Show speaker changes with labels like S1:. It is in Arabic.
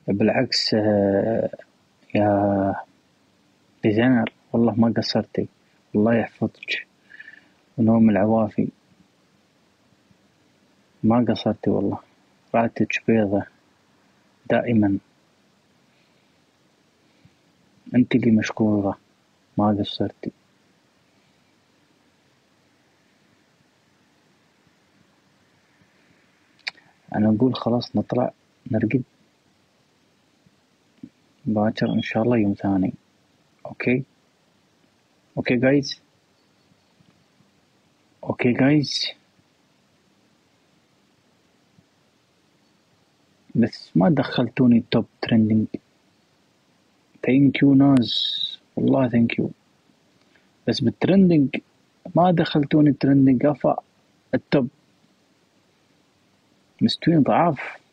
S1: بالعكس يا ديزاينر، والله ما قصرتي. الله يحفظك ونوم العوافي. ما قصرتي والله. راتك بيضة دائما. انت اللي مشكورة، ما قصرتي. انا اقول خلاص نطلع نرقد، باكر ان شاء الله يوم ثاني. اوكي اوكي جايز. اوكي جايز. بس ما دخلتوني توب ترندنج. ثانك يو ناز، والله ثانك يو. بس بالترندنج ما دخلتوني ترندنج. افا التوب مستوين ضعاف.